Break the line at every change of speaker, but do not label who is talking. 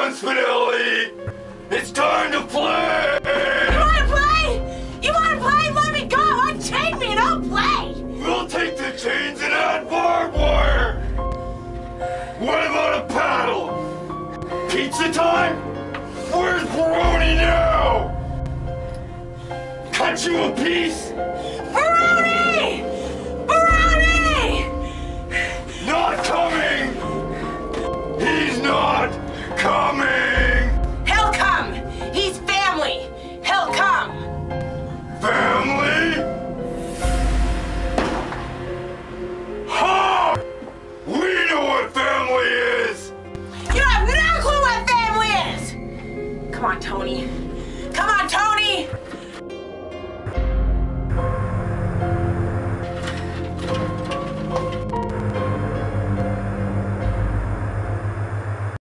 on, Spinelli! It's time to play!
You wanna play? You wanna play? Let me go! Unchain me and I'll play!
We'll take the chains and add barbed wire! What about a paddle? Pizza time? Where's Baroni now? Cut you a piece?